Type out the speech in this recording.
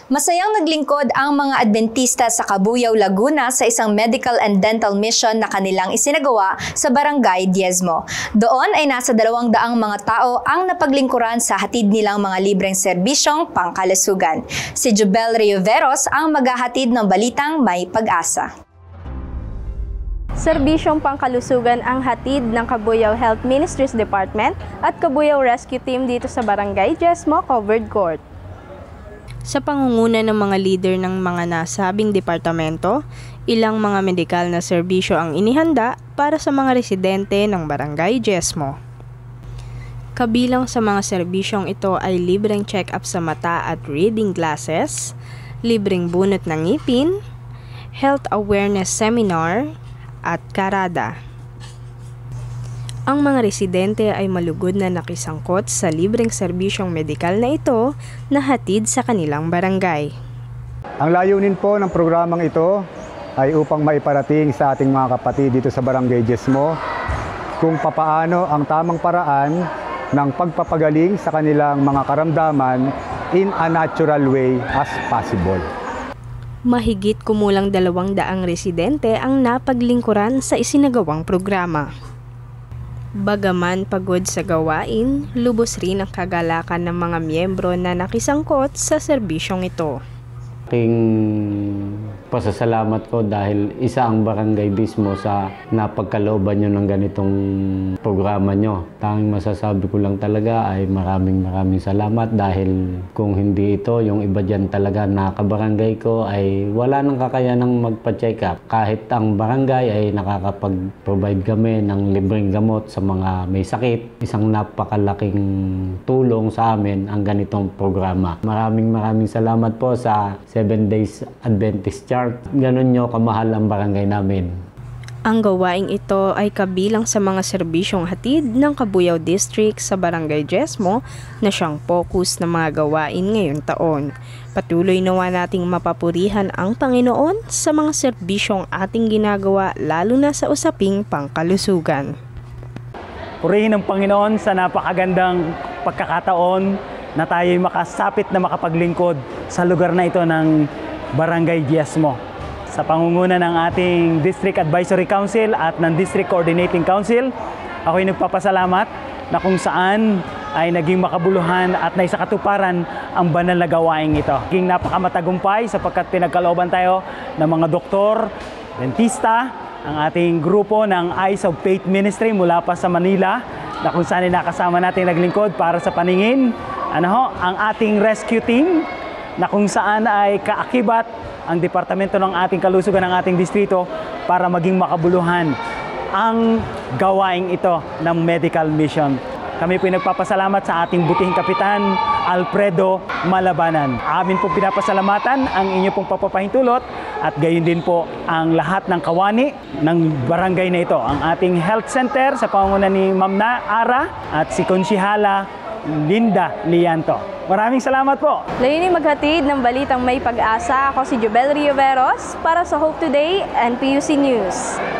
Masayang naglingkod ang mga Adventista sa Cabuyao, Laguna sa isang medical and dental mission na kanilang isinagawa sa Barangay Diezmo. Doon ay nasa 200 mga tao ang napaglingkuran sa hatid nilang mga libreng serbisyong pangkalusugan. Si Jubel Rioveros ang maghahatid ng balitang may pag-asa. Serbisyong pangkalusugan ang hatid ng Cabuyao Health Ministries Department at Cabuyao Rescue Team dito sa Barangay Diezmo Covered Court. Sa pangunguna ng mga leader ng mga nasabing departamento, ilang mga medikal na serbisyo ang inihanda para sa mga residente ng Barangay Diezmo. Kabilang sa mga serbisyong ito ay libreng check-up sa mata at reading glasses, libreng bunot ng ngipin, health awareness seminar, at karada. Ang mga residente ay malugod na nakisangkot sa libreng serbisyong medikal na ito na hatid sa kanilang barangay. Ang layunin po ng programang ito ay upang maiparating sa ating mga kapatid dito sa Barangay Diezmo kung papaano ang tamang paraan ng pagpapagaling sa kanilang mga karamdaman in a natural way as possible. Mahigit kumulang 200 residente ang napaglingkuran sa isinagawang programa. Bagaman pagod sa gawain, lubos rin ang kagalakan ng mga miyembro na nakisangkot sa serbisyong ito. Aking pasasalamat ko dahil isa ang barangay mismo sa napagkalooban nyo ng ganitong programa nyo. Tanging masasabi ko lang talaga ay maraming salamat dahil kung hindi ito, yung iba dyan talaga na kabarangay ko ay wala nang kakayanang magpa-check up. Kahit ang barangay ay nakakapag-provide kami ng libreng gamot sa mga may sakit. Isang napakalaking tulong sa amin ang ganitong programa. Maraming salamat po sa 7 Days Adventist Church. Ganon nyo kamahal ang barangay namin. Ang gawaing ito ay kabilang sa mga serbisyong hatid ng Cabuyao District sa Barangay Diezmo na siyang focus ng mga gawain ngayong taon. Patuloy nawa nating mapapurihan ang Panginoon sa mga serbisyong ating ginagawa lalo na sa usaping pangkalusugan. Purihin ang Panginoon sa napakagandang pagkakataon na tayo'y makasapit na makapaglingkod sa lugar na ito ng Barangay Diezmo. Sa pangunguna ng ating District Advisory Council at ng District Coordinating Council, ako'y nagpapasalamat na kung saan ay naging makabuluhan at naisakatuparan ang banal na gawaing ito. Naging napakamatagumpay sapagkat pinagkalooban tayo ng mga doktor, dentista, ang ating grupo ng Eyes of Faith Ministry mula pa sa Manila na kung saan ay nakasama natin naglingkod para sa paningin. Ang ating rescue team na kung saan ay kaakibat ang departamento ng ating kalusugan ng ating distrito para maging makabuluhan ang gawaing ito ng medical mission. Kami po nagpapasalamat sa ating butihing kapitan Alfredo Malabanan. Amin po pinapasalamatan ang inyo pong papapahintulot at gayon din po ang lahat ng kawani ng barangay na ito. Ang ating health center sa pangunguna ni Ma'am Ara at si Konsihala Linda Lianto. Maraming salamat po. Layunin maghatid ng balitang may pag-asa. Ako si Jubel Rioveros para sa Hope Today and PUC News.